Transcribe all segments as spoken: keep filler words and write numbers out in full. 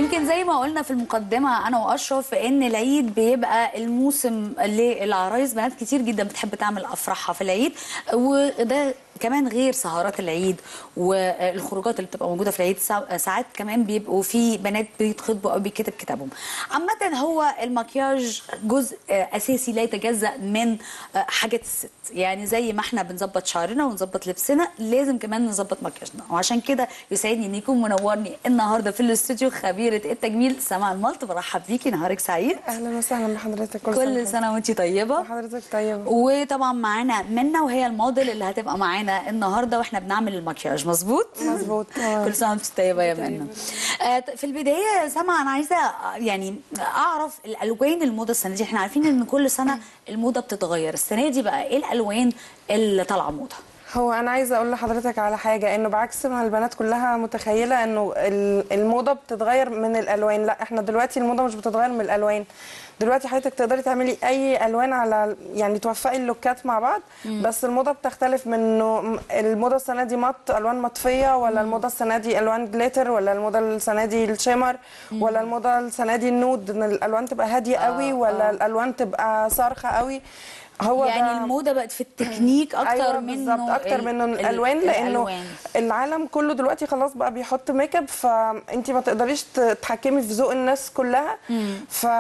يمكن زي ما قلنا في المقدمة أنا وأشرف إن العيد بيبقى الموسم اللي العرايس بنات كتير جدا بتحب تعمل أفراحها في العيد، وده كمان غير سهرات العيد والخروجات اللي بتبقى موجودة في العيد. ساعات كمان بيبقوا في بنات بيتخطبوا أو بيتكتب كتابهم. عامة هو المكياج جزء أساسي لا يتجزأ من حاجات الست، يعني زي ما احنا بنظبط شعرنا ونظبط لبسنا لازم كمان نظبط مكياجنا، وعشان كده يسعدني ان يكون منورني النهارده في الاستوديو خبيره التجميل سما الملط. برحب بيكي، نهارك سعيد. اهلا وسهلا بحضرتك. كل, كل سنه وانتي طيبه. وحضرتك طيبه. وطبعا معانا منى وهي الموديل اللي هتبقى معانا النهارده واحنا بنعمل المكياج. مظبوط مظبوط. كل سنه وانتي طيبه يا منى. آه في البدايه سما انا عايزه يعني اعرف الالوان الموضه السنه دي. احنا عارفين ان كل سنه الموضه بتتغير، السنه دي بقى ايه الالوان اللي طالعه موضه؟ هو انا عايزه اقول لحضرتك على حاجه، انه بعكس ما البنات كلها متخيله انه الموضه بتتغير من الالوان، لا احنا دلوقتي الموضه مش بتتغير من الالوان. دلوقتي حضرتك تقدري تعملي اي الوان على يعني توفقي اللوكات مع بعض. مم. بس الموضه بتختلف من انه الموضه السنه دي مط الوان مطفيه، ولا مم. الموضه السنه دي الوان جليتر، ولا الموضه السنه دي الشيمر، مم. ولا الموضه السنه دي النود، ان الالوان تبقى هاديه آه قوي، ولا آه. الالوان تبقى صارخه قوي. هو يعني الموضه بقت في التكنيك اكتر أيوة منه اكتر منه الالوان، لانه الألوان. العالم كله دلوقتي خلاص بقى بيحط ميك اب، فانت ما تقدريش تتحكمي في ذوق الناس كلها. مم.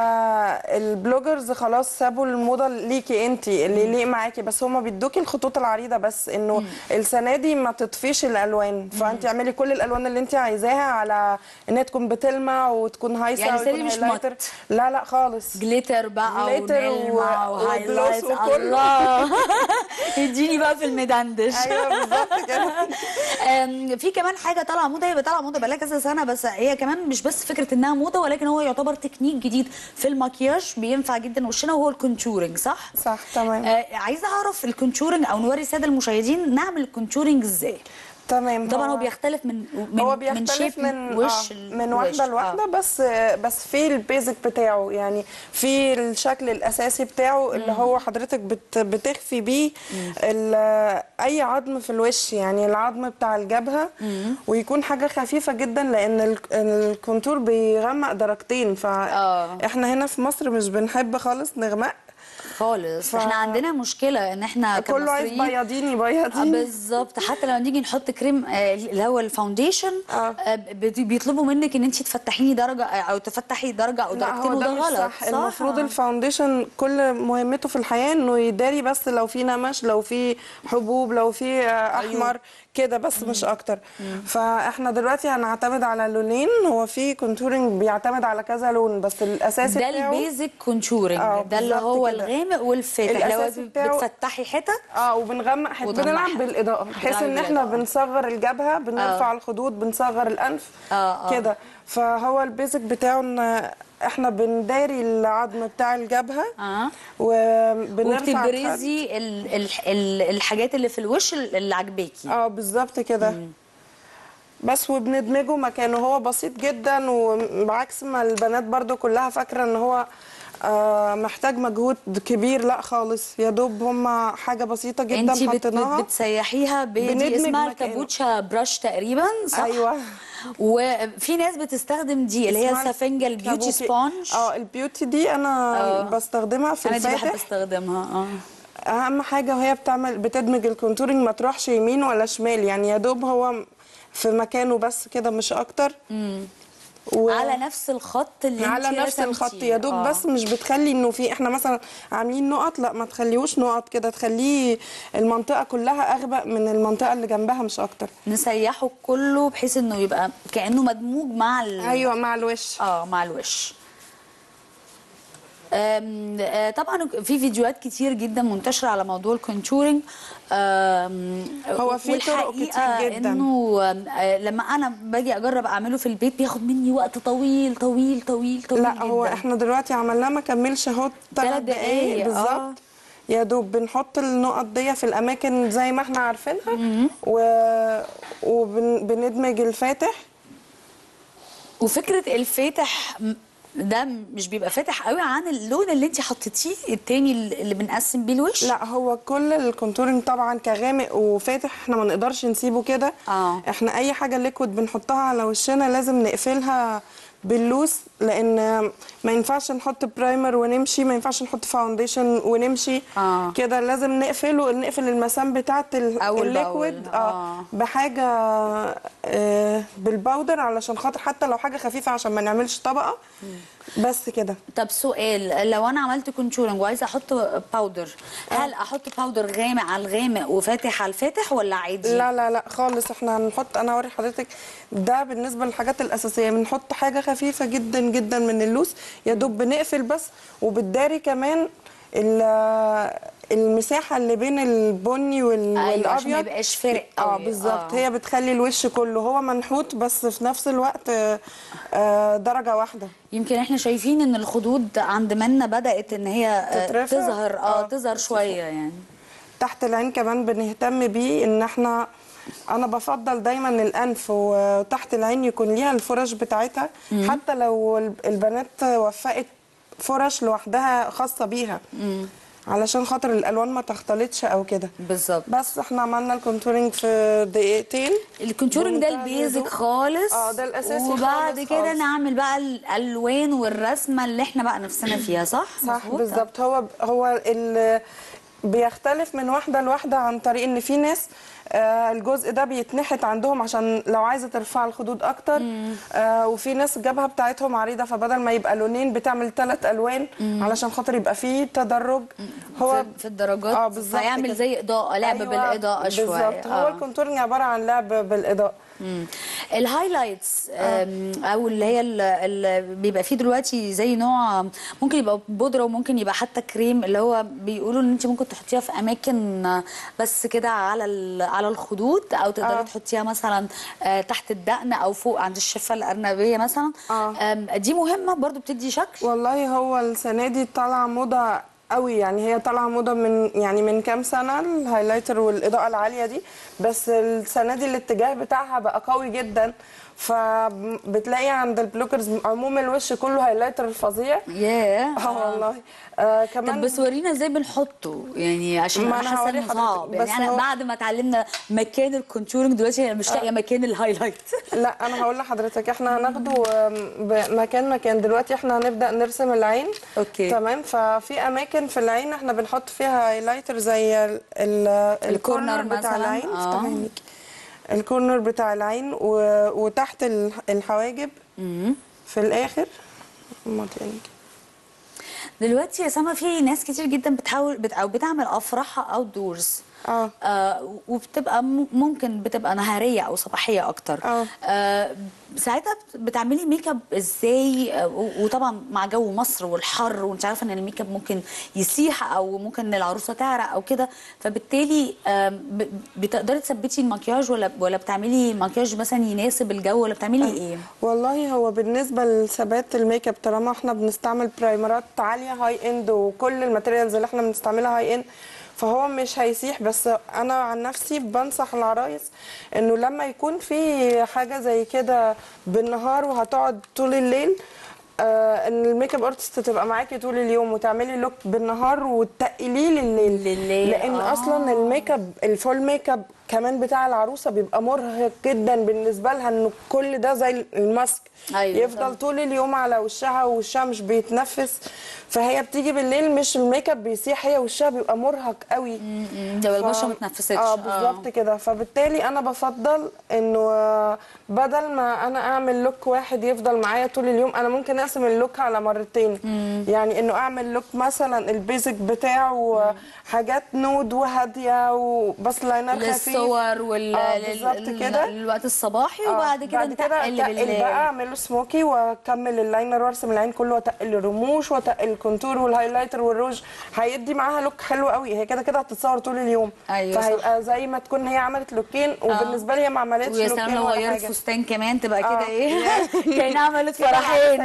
فالبلوجرز خلاص سابوا الموضه ليكي انت اللي يليق معاكي، بس هم بيدوكي الخطوط العريضه بس، انه مم. السنه دي ما تطفيش الالوان، فانت اعملي كل الالوان اللي انت عايزاها على انها تكون بتلمع وتكون هايصه، يعني وتكون مش هايلايتر. لا لا خالص، جليتر بقى جليتر وهايلايت. الله يديني بقى في المدندش. ايوه بالظبط كده. في كمان حاجه طالعه موضه، هي طالعه موضه بقالها كذا سنه، بس هي كمان مش بس فكره انها موضه، ولكن هو يعتبر تكنيك جديد في المكياج بينفع جدا وشنا، وهو الكونتورنج. صح؟ صح تمام. آه عايزه اعرف الكونتورنج او نوري الساده المشاهدين نعمل الكونتورنج ازاي. تمام. طبعا هو, هو بيختلف من من هو بيختلف من, من وش آه من واحده لواحده. آه. بس بس في البيزك بتاعه، يعني في الشكل الاساسي بتاعه اللي هو حضرتك بت بتخفي بيه اي عظم في الوش، يعني العظم بتاع الجبهه، مم. ويكون حاجه خفيفه جدا، لان الكونتور بيغمق درجتين، فاحنا هنا في مصر مش بنحب خالص نغمق خالص. ف... احنا عندنا مشكله ان احنا كله عايز بياضيني بياضيني بالظبط. حتى لما نيجي نحط كريم اللي هو الفاونديشن آه. بيطلبوا منك ان انت تفتحيني درجه او تفتحي درجه او درجتين، وده غلط. صح؟ المفروض الفاونديشن كل مهمته في الحياه انه يداري بس لو في نمش، لو في حبوب، لو في احمر، أيوه. كده بس، مم. مش اكتر. مم. فاحنا دلوقتي هنعتمد على لونين. هو في كونتورنج بيعتمد على كذا لون، بس الاساسي ده بتاعه البيزك كونتورنج. آه ده اللي هو كده. الغامق والفاتح، لو بتفتحي حتت اه وبنغمق حتت، بنلعب بالاضاءه بحيث ان احنا بنصغر الجبهه، بنرفع آه. الخدود، بنصغر الانف آه آه. كده. فهو البيزك بتاعه ان احنا بنداري العظم بتاع الجبهه اه وبنرفع وبتبرزي ال ال ال الحاجات اللي في الوش اللي عاجباكي. اه بالظبط كده. بس وبندمجه مكانه. هو بسيط جدا، وبعكس ما البنات برضو كلها فاكره ان هو آه محتاج مجهود كبير، لا خالص، يا دوب هم حاجه بسيطه جدا حطيناها. انت بتسيحيها بدي اسمها الكابوتشا براش تقريبا، صح؟ ايوه. وفي ناس بتستخدم دي اللي هي السفنجه البيوتي سبونج. اه البيوتي دي انا أوه. بستخدمها في انا الفاتح. انا دي بحب استخدمها. اه اهم حاجه وهي بتعمل بتدمج الكونتورنج، ما تروحش يمين ولا شمال، يعني يا دوب هو في مكانه بس كده، مش اكتر. امم و... على نفس الخط اللي انت على نفس الخط يا دوب. آه. بس مش بتخلي انه في احنا مثلا عاملين نقط، لا ما تخليهوش نقط كده، تخليه المنطقه كلها اغبق من المنطقه اللي جنبها، مش اكتر. نسيحه كله بحيث انه يبقى كانه مدموج مع ال... ايوه مع الوش. اه مع الوش. طبعا في فيديوهات كتير جدا منتشره على موضوع الكونتورنج. هو في طرق كتير جدا، انه لما انا باجي اجرب اعمله في البيت بياخد مني وقت طويل طويل طويل طويل لا جدا. هو احنا دلوقتي عملناه ما كملش اهو ثلاث دقايق بالظبط. آه. يا دوب بنحط النقط دي في الاماكن زي ما احنا عارفينها، و... وبندمج الفاتح. وفكره الفاتح ده مش بيبقى فاتح قوي عن اللون اللي انت حطيتيه التاني اللي بنقسم بيه الوش؟ لا هو كل الكونتورنج طبعا كغامق وفاتح احنا ما نقدرش نسيبه كده. اه احنا اي حاجه ليكويد بنحطها على وشنا لازم نقفلها باللوس، لان ما ينفعش نحط برايمر ونمشي، ما ينفعش نحط فاونديشن ونمشي آه. كده. لازم نقفله، نقفل المسام بتاعه الليكويد آه. اه بحاجه آه بالباودر، علشان خاطر حتى لو حاجه خفيفه عشان ما نعملش طبقه. بس كده. طب سؤال، لو انا عملت كونتورنج وعايزه احط باودر، هل احط باودر غامق على الغامق وفاتح على الفاتح ولا عادي؟ لا لا لا خالص، احنا هنحط، انا هوري حضرتك ده بالنسبه للحاجات الاساسيه. بنحط حاجه خفيفه جدا جدا من اللوس، يا دوب بنقفل بس، وبالداري كمان المساحه اللي بين البني وال- أيوة والابيض عشان ما يبقاش فارق اه قوي. بالظبط. آه. هي بتخلي الوش كله هو منحوت بس في نفس الوقت آه، آه، درجه واحده. يمكن احنا شايفين ان الخدود عند منا بدات ان هي آه، تترفع. تظهر اه آه، تظهر شويه يعني. تحت العين كمان بنهتم بيه، ان احنا انا بفضل دايما الانف وتحت العين يكون ليها الفرش بتاعتها. مم. حتى لو البنات وفقت فرش لوحدها خاصه بيها، مم. علشان خاطر الالوان ما تختلطش او كده. بالظبط. بس احنا عملنا الكونتورنج في دقيقتين. الكونتورنج ده البيزك خالص. اه ده الاساسي. وبعد خالص كده خالص. نعمل بقى الالوان والرسمه اللي احنا بقى نفسنا فيها، صح؟ صح بالظبط. هو هو ال بيختلف من واحده لواحده، عن طريق ان في ناس آه الجزء ده بيتنحت عندهم عشان لو عايزه ترفع الخدود اكتر، آه وفي ناس الجبهه بتاعتهم عريضه، فبدل ما يبقى لونين بتعمل ثلاث الوان مم. علشان خاطر يبقى فيه تدرج. هو في الدرجات. اه بالظبط. فيعمل زي اضاءه، لعب أيوة بالإضاءة شويه. بالظبط. آه. هو الكونتورنج عباره عن لعب بالاضاءه. الهايلايتس او اللي هي اللي بيبقى فيه دلوقتي زي نوع، ممكن يبقى بودره وممكن يبقى حتى كريم، اللي هو بيقولوا ان انت ممكن تحطيها في اماكن بس كده على على الخدود، او تقدري آه. تحطيها مثلا تحت الدقن او فوق عند الشفه الارنبيه مثلا. آه. دي مهمه برضو، بتدي شكل. والله هو السنه دي طالعه موضه قوي، يعني هي طالعه موضه من يعني من كام سنه الهايلايتر والاضاءه العاليه دي، بس السنه دي الاتجاه بتاعها بقى قوي جدا، فبتلاقي عند البلوكرز عموم الوش كله هايلايتر فظيع. ياه. اه والله. آه كمان. طب بس ورينا ازاي بنحطه، يعني عشان ما انا حاسه انه صعب، يعني انا بعد ما اتعلمنا مكان الكونتورنج دلوقتي انا مش لاقيه آه. مكان الهايلايت. لا انا هقول لحضرتك، احنا هناخده مكان مكان. دلوقتي احنا هنبدا نرسم العين. اوكي تمام. ففي اماكن في العين احنا بنحط فيها هايلايتر زي الكورنر بتاع العين. آه. الكورنر بتاع العين وتحت الحواجب في الاخر. دلوقتي يا سما في ناس كتير جدا بتحاول بت او بتعمل افراحها اوت دورز. اه, آه وبتبقى ممكن بتبقى نهاريه او صباحيه اكتر. اه, آه ساعتها بتعملي ميك اب ازاي؟ آه وطبعا مع جو مصر والحر، وانت عارفه ان الميك اب ممكن يسيح او ممكن العروسه تعرق او كده، فبالتالي آه بتقدري تثبتي المكياج ولا ولا بتعملي مكياج مثلا يناسب الجو، ولا بتعملي آه. ايه؟ والله هو بالنسبه لثبات الميك اب، طالما احنا بنستعمل برايمرات عاليه هاي اند وكل الماتيريالز اللي احنا بنستعملها هاي اند، فهو مش هيسيح. بس انا عن نفسي بنصح العرايس انه لما يكون في حاجه زي كده بالنهار وهتقعد طول الليل، آه ان الميك اب ارتست تبقى معاكي طول اليوم وتعملي لوك بالنهار وتقليه لليل. لليل. لان آه. اصلا الميك اب الفول ميك اب كمان بتاع العروسه بيبقى مرهق جدا بالنسبه لها، انه كل ده زي الماسك. أيوة يفضل طبعا طول اليوم على وشها ووشها مش بيتنفس، فهي بتيجي بالليل مش الميك اب بيسيح، هي وشها بيبقى مرهق قوي. امم ده البشره ما اتنفستش. اه بالظبط آه. كده. فبالتالي انا بفضل انه بدل ما انا اعمل لوك واحد يفضل معايا طول اليوم، انا ممكن اقسم اللوك على مرتين. مم. يعني انه اعمل لوك مثلا البيزك بتاعه حاجات نود وهاديه وبس لاينر خفيف للصور وال آه بالظبط كده الوقت الصباحي. آه. وبعد كده نتقل بقى اعمل سموكي واكمل اللاينر وارسم العين كله واتقل الرموش واتقل الكونتور والهايلايتر والروج. هيدي معاها لوك حلو قوي. هي كده كده هتتصور طول اليوم. أيوة فهيبقى زي ما تكون هي عملت لوكين، وبالنسبه لي هي ما عملتش لوكين. ويا سلام لو غيرت فستان كمان تبقى كده آه. ايه كأنها عملت فرحين.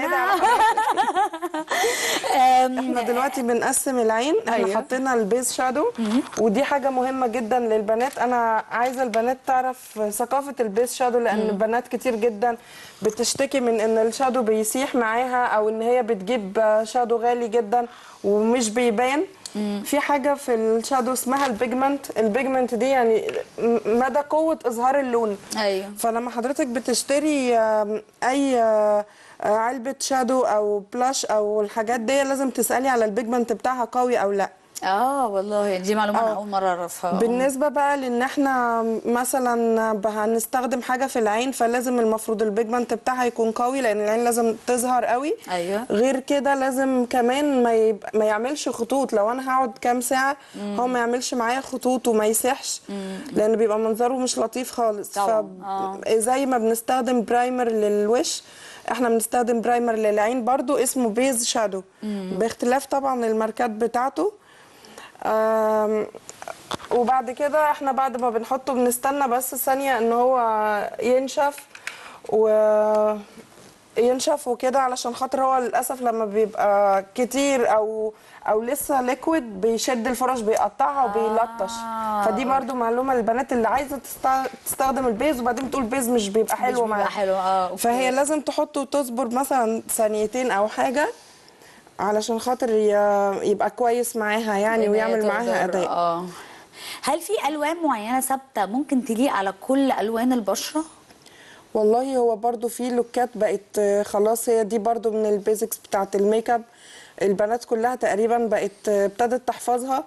احنا دلوقتي بنقسم العين. احنا أيوة. حطينا البيز شادو، ودي حاجه مهمه جدا للبنات. انا عايزه البنات تعرف ثقافه البيز شادو، لان مم. البنات كتير جدا بتشتكي من ان الشادو بيسيح معاها، او ان هي بتجيب شادو غالي جدا ومش بيبان. مم. في حاجه في الشادو اسمها البيجمنت. البيجمنت دي يعني مدى قوه اظهار اللون. ايوه. فلما حضرتك بتشتري اي آه، علبه شادو او بلاش او الحاجات دي لازم تسالي على البيجمنت بتاعها قوي او لا. اه والله دي معلومه انا اه اول مره اعرفها. بالنسبه بقى لان احنا مثلا ب- هنستخدم حاجه في العين، فلازم المفروض البيجمنت بتاعها يكون قوي لان العين لازم تظهر قوي. ايوه. غير كده لازم كمان ما يب... ما يعملش خطوط. لو انا هقعد كام ساعه مم. هو ما يعملش معايا خطوط وما يسحش، لان بيبقى منظره مش لطيف خالص. طبعا اه. فزي ما بنستخدم برايمر للوش، احنا بنستخدم برايمر للعين برضو اسمه بيز شادو، باختلاف طبعا الماركات بتاعته. آم، وبعد كده احنا بعد ما بنحطه بنستنى بس ثانية ان هو ينشف و ينشف وكده، علشان خاطر هو للاسف لما بيبقى كتير او او لسه ليكويد بيشد الفرش بيقطعها وبيلطش. آه. فدي برضو معلومه للبنات اللي عايزه تست- تستخدم البيز وبعدين بتقول بيز مش بيبقى حلو مش بيبقى معاها. حلو اه. أوكي. فهي لازم تحطه وتصبر مثلا ثانيتين او حاجه علشان خاطر ي- يبقى كويس معاها يعني إن هي ويعمل معاها تقدر- اداء. اه. هل في الوان معينه ثابته ممكن تليق على كل الوان البشره؟ والله هو برضو في لوكات بقت آه، خلاص، هي دي برضو من البيزكس بتاعت الميك اب. البنات كلها تقريبا بقت آه، ابتدت تحفظها.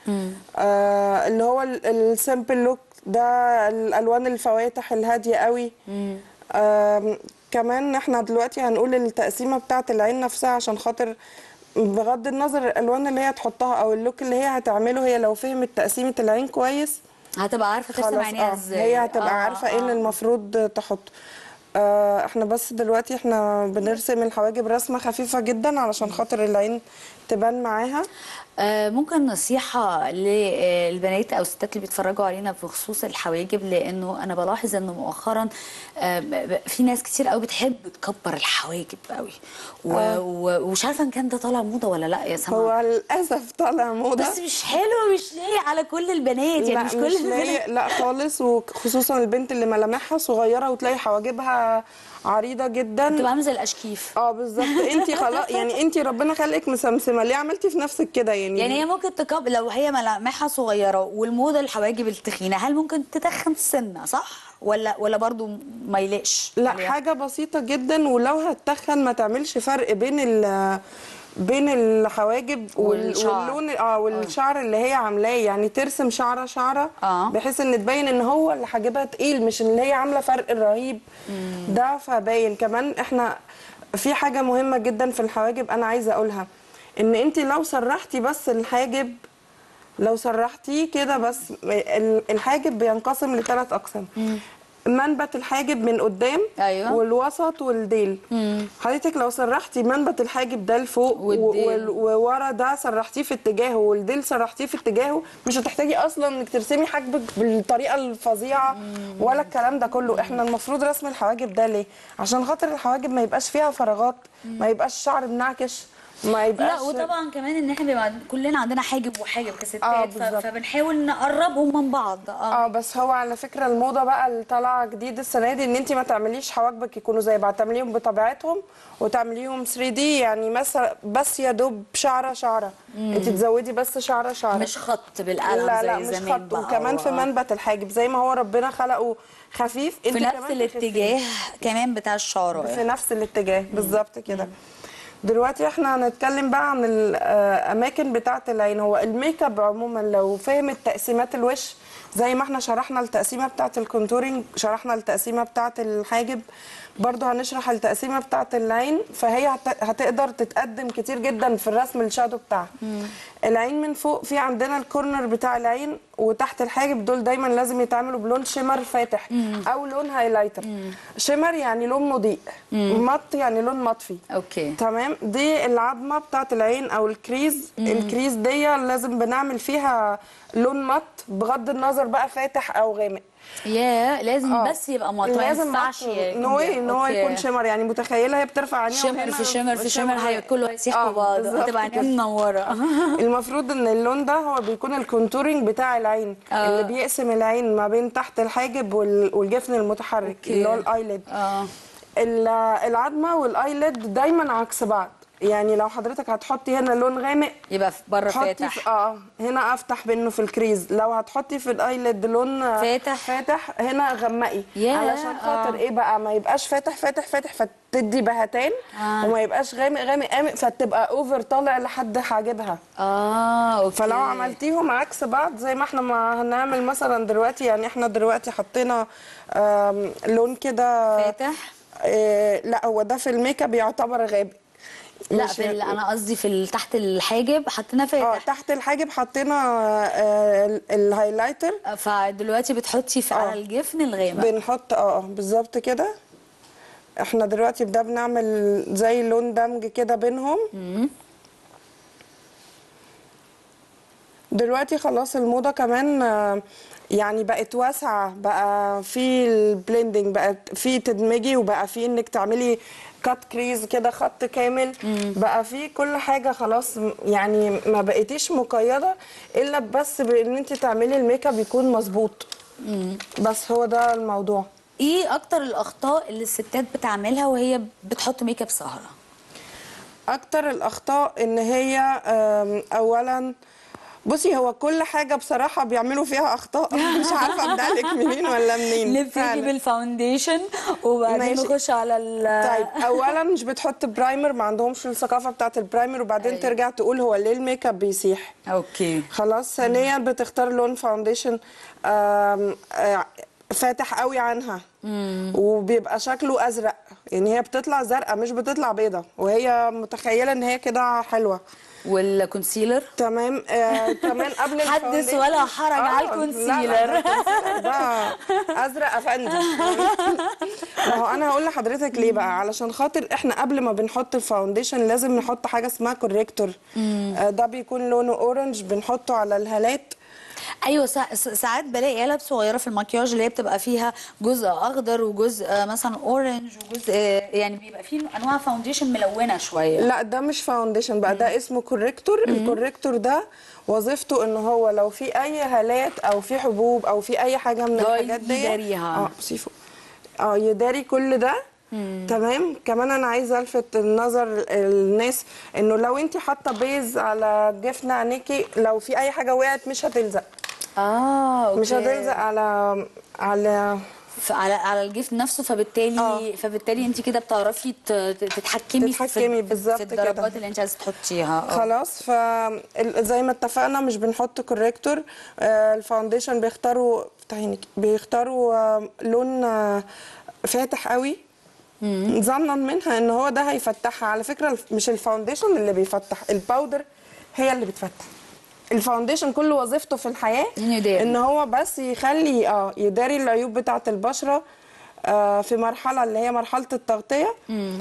آه اللي هو السيمبل لوك ده، الالوان الفواتح الهاديه قوي. آه كمان احنا دلوقتي هنقول التقسيمه بتاعت العين نفسها، عشان خاطر بغض النظر الالوان اللي هي تحطها او اللوك اللي هي هتعمله، هي لو فهمت تقسيمه العين كويس هتبقى عارفه ترسم خلاص عينيها اه ازاي. هي هتبقى آه عارفه ايه اللي آه. المفروض تحطه. آه احنا بس دلوقتي احنا بنرسم الحواجب رسمه خفيفه جدا علشان خاطر العين تبان معاها. آه، ممكن نصيحة للبنات أو الستات اللي بيتفرجوا علينا بخصوص الحواجب، لأنه أنا بلاحظ إنه مؤخرا آه، ب- في ناس كتير قوي بتحب تكبر الحواجب قوي و- آه. و- ومش عارفة إن كان ده طالع موضة ولا لأ يا سما. هو للاسف طالع موضه بس مش حلو، مش لايق على كل البنات يعني. لا مش مش كل البنات لايق لا خالص، وخصوصا البنت اللي ملامحها صغيره وتلاقي حواجبها عريضه جدا. بتبقى عاملة زي الأشكيف. اه بالظبط. انت خلاص يعني انت ربنا خلقك مسمسمه، ليه عملتي في نفسك كده يعني؟ يعني هي ممكن تكب لو هي ملامحها صغيرة والموضة الحواجب التخينة، هل ممكن تتخن سنة صح؟ ولا ولا برضو ما يليقش لا عليها؟ حاجه بسيطه جدا، ولو هتتخن ما تعملش فرق بين ال بين الحواجب وال- والشعر. واللون اه والشعر اللي هي عاملاه، يعني ترسم شعره شعره آه. بحيث ان تبين ان هو اللي حاجبها تقيل، مش اللي هي عامله فرق رهيب. ده فباين. كمان احنا في حاجه مهمه جدا في الحواجب انا عايزه اقولها، ان انت لو سرحتي بس الحاجب، لو سرحتيه كده بس، ال- الحاجب بينقسم لثلاث اقسام. منبت الحاجب من قدام أيوة. والوسط والديل. حضرتك لو سرحتي منبت الحاجب ده لفوق والديل. وال- وورا ده سرحتيه في اتجاهه والديل سرحتيه في اتجاهه، مش هتحتاجي اصلا انك ترسمي حاجبك بالطريقه الفظيعه ولا الكلام ده كله. احنا المفروض رسم الحواجب ده ليه؟ عشان خاطر الحواجب ما يبقاش فيها فراغات، ما يبقاش شعر منعكش، ما يبقاش. لا وطبعا كمان ان احنا بيبقى كلنا عندنا حاجب وحاجب كستات. آه، ف- بالظبط. فبنحاول نقربهم من بعض. اه. اه بس هو على فكره الموضه بقى اللي طالعه جديد السنه دي ان انت ما تعمليش حواجبك يكونوا زي بعض، تعمليهم بطبيعتهم وتعمليهم ثري دي، يعني مثلا بس يا دوب شعره شعره، انت تزودي بس شعره شعره، مش خط بالقلم لا زي لا مش زمان خط. بقى. وكمان في آه. منبت الحاجب زي ما هو ربنا خلقه خفيف، انت في نفس كمان الاتجاه تخفيه. كمان بتاع الشعر. في نفس الاتجاه بالظبط كده. دلوقتي احنا هنتكلم بقى عن الاماكن بتاعه العين. هو الميك اب عموما لو فهمت تقسيمات الوش زي ما احنا شرحنا التقسيمه بتاعه الكونتورنج، شرحنا التقسيمه بتاعه الحاجب، برضو هنشرح التقسيمه بتاعه العين. فهي هت- هتقدر تتقدم كتير جدا في الرسم الشادو بتاعها. العين من فوق في عندنا الكورنر بتاع العين وتحت الحاجب، دول دايما لازم يتعملوا بلون شيمر فاتح او لون هايلايتر. شيمر يعني لون مضيء، مط يعني لون مطفي. اوكي. تمام. دي العظمه بتاعت العين او الكريز. الكريز دي لازم بنعمل فيها لون مط بغض النظر بقى فاتح او غامق. يا لازم آه. بس يبقى مط، ما لازم ينفعش مط. يكون ان هو بي- ان هو أوكي. يكون شمر، يعني متخيله هي بترفع عينيها شمر وهنا في شمر في شمر هي هي- كله هيسيح آه، في بعض، بالظبط هتبقى كده. عينيها منوره. المفروض ان اللون ده هو بيكون الكونتورنج بتاع العين. آه. اللي بيقسم العين ما بين تحت الحاجب وال- والجفن المتحرك أوكي. اللي هو الايلid. اه. ال- العظمه والايلid دايما عكس بعض، يعني لو حضرتك هتحطي هنا لون غامق يبقى بره حطي فاتح. في اه هنا افتح بينه في الكريز. لو هتحطي في الايلid لون فاتح. فاتح هنا غمقي. ياه، علشان خاطر آه. ايه بقى؟ ما يبقاش فاتح فاتح فاتح فتدي بهتان، آه. وما يبقاش غامق غامق غامق فتبقى اوفر طالع لحد حاجبها. اه اوكي. فلو عملتيهم عكس بعض زي ما احنا ما هنعمل مثلا دلوقتي، يعني احنا دلوقتي حطينا آم، لون كده فاتح. آه، لا هو ده في الميك اب يعتبر غامق. لا مش- في ال- انا قصدي في ال- تحت الحاجب حطينا اه فاتح. تحت الحاجب حطينا آه، ال- الهايلايتر. فدلوقتي بتحطي في آه. على الجفن الغامق. بنحط اه بالظبط كده. احنا دلوقتي ده بنعمل زي لون دمج كده بينهم. دلوقتي خلاص الموضة كمان آه، يعني بقت واسعة، بقى في البليندنج، بقى في تدمجي، وبقى في انك تعملي كات كريز كده خط كامل. بقى في كل حاجة خلاص، يعني ما بقيتيش مقيدة الا بس بان انت تعملي الميك اب يكون مظبوط. بس هو ده الموضوع. ايه اكتر الاخطاء اللي الستات بتعملها وهي بتحط ميك اب سهرة؟ اكتر الاخطاء ان هي آم، اولا بصي، هو كل حاجه بصراحه بيعملوا فيها اخطاء. مش عارفه ابدا لك منين ولا منين. نبتدي فعلا. بالفاونديشن وبعدين ماشي. نخش على ال طيب اولا مش بتحط برايمر، ما عندهمش الثقافه بتاعه البرايمر، وبعدين أيوة. ترجع تقول هو ليه الميك اب بيسيح. اوكي. خلاص. ثانيا بتختار لون فاونديشن آم، آه، فاتح قوي عنها، وبيبقى شكله ازرق، يعني هي بتطلع زرقاء مش بتطلع بيضه، وهي متخيله ان هي كده حلوه. والكونسيلر تمام. آه، كمان قبل حدث الفاونديشن. ولا حرج على لا، لا، الكونسيلر. ده الكونسيلر ده ازرق افندي. ما هو انا هقول لحضرتك ليه بقى، علشان خاطر احنا قبل ما بنحط الفاونديشن لازم نحط حاجه اسمها كوريكتور. آه، ده بيكون لونه اورنج، بنحطه على الهالات. ايوه سا- سا- ساعات بلاقي علب صغيره في المكياج اللي هي بتبقى فيها جزء اخضر وجزء مثلا اورنج وجزء، يعني بيبقى فيه انواع فاونديشن ملونه شويه. لا ده مش فاونديشن بقى، ده اسمه كوريكتور. الكوريكتور ده وظيفته ان هو لو في اي هالات او في حبوب او في اي حاجه من ده الحاجات دي يداريها. اه بصي اه يداري كل ده. تمام. كمان انا عايزه الفت النظر الناس انه لو انت حاطه بيز على جفن عينيكي، لو في اي حاجه وقعت مش هتلزق. اه اوكي. مش هتلزق على على ف- على على الجفن نفسه، فبالتالي آه. فبالتالي انت كده بتعرفي ت- ت- تتحكمي في تتحكمي بالظبط في الدرجات كده. اللي انت عايزه تحطيها. آه. خلاص. ف زي ما اتفقنا مش بنحط كوريكتور. آه، الفاونديشن بيختاروا افتحي بيختاروا آه، لون آه، فاتح قوي، ظنا منها ان هو ده هيفتحها. على فكره الف- مش الفاونديشن اللي بيفتح، الباودر هي اللي بتفتح. الفاونديشن كل وظيفته في الحياه يداري. ان هو بس يخلي اه يداري العيوب بتاعه البشره آه، في مرحله اللي هي مرحله التغطيه.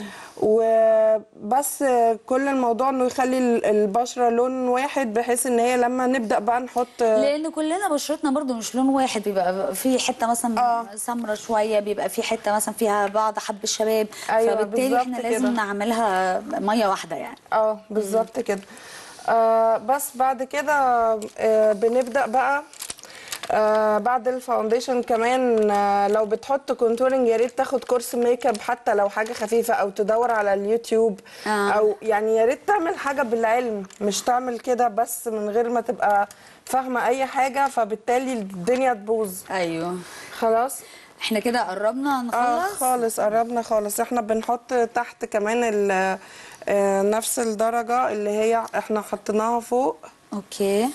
وبس كل الموضوع انه يخلي ال- البشره لون واحد، بحيث ان هي لما نبدا بقى نحط لان كلنا بشرتنا برضو مش لون واحد، بيبقى في حته مثلا آه. سمرة شويه، بيبقى في حته مثلا فيها بعض حب الشباب. أيوة فبالتالي بالظبط احنا لازم كده. نعملها ميه واحده يعني. اه بالظبط كده. آه بس بعد كده آه بنبدا بقى آه بعد الفاونديشن كمان آه لو بتحط كونتورنج يا ريت تاخد كورس ميك اب، حتى لو حاجه خفيفه، او تدور على اليوتيوب. آه. او يعني يا ريت تعمل حاجه بالعلم، مش تعمل كده بس من غير ما تبقى فاهمه اي حاجه، فبالتالي الدنيا تبوظ. ايوه. خلاص. احنا كده قربنا اه نخلص. خالص قربنا خالص. احنا بنحط تحت كمان ال- آه، نفس الدرجة اللي هي احنا حطيناها فوق، اوكي.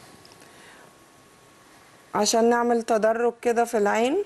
عشان نعمل تدرج كده في العين.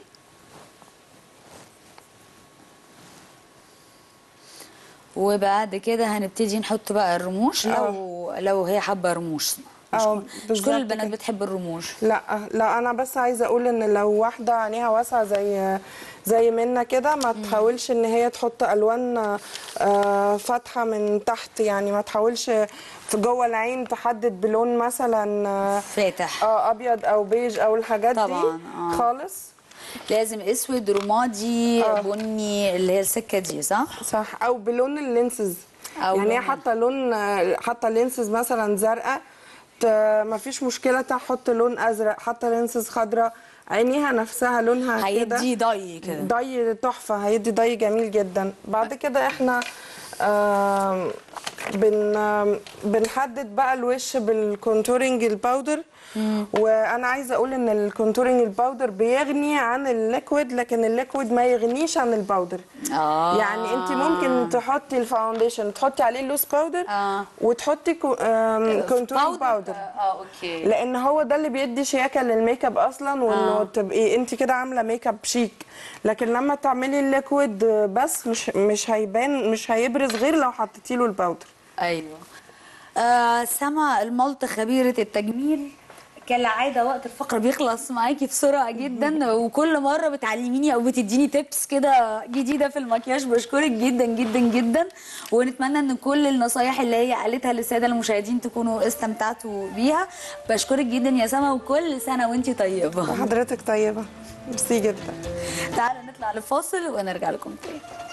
وبعد كده هنبتدي نحط بقى الرموش لو آه. لو هي حابه رموش. مش, اه مش كل بالظبط البنات كده. بتحب الرموش. لا لا انا بس عايزه اقول ان لو واحده عينيها واسعه زي زي منا كده، ما تحاولش ان هي تحط الوان آه، فاتحه من تحت، يعني ما تحاولش في جوه العين تحدد بلون مثلا آه، فاتح. اه ابيض او بيج او الحاجات طبعاً، دي آه. خالص. لازم اسود رمادي آه. بني اللي هي السكه دي، صح؟ صح. او بلون اللينسز. أو يعني هي لون- حاطه لون حاطه لينسز مثلا زرقاء، ما فيش مشكله تحط لون ازرق. حاطه لينسز خضراء، عينيها نفسها لونها كده هيدي ضي كده. ضي تحفه، هيدي ضي جميل جدا. بعد كده احنا آم، بن بنحدد بقى الوش بالكونتورنج الباودر. وانا عايزه اقول ان الكونتورنج الباودر بيغني عن الليكويد، لكن الليكويد ما يغنيش عن الباودر. اه يعني انت ممكن تحطي الفاونديشن تحطي عليه اللوس باودر آه. وتحطي كونتورنج باودر، اه اوكي، لان هو ده اللي بيدي شياكه للميك اب اصلا، وانه آه. تبقي انت كده عامله ميك اب شيك. لكن لما تعملي الليكويد بس مش مش هيبان، مش هيبرز غير لو حطيتي له الباودر. ايوه. آه سما الملط خبيره التجميل، كالعاده وقت الفقره بيخلص معاكي بسرعه جدا، وكل مره بتعلميني او بتديني تيبس كده جديده في المكياج. بشكرك جدا جدا جدا، ونتمنى ان كل النصايح اللي هي قالتها للساده المشاهدين تكونوا استمتعتوا بيها. بشكرك جدا يا سما، وكل سنه وانتي طيبه. وحضرتك طيبه، ميرسي جدا. تعالوا نطلع لفاصل ونرجع لكم تاني.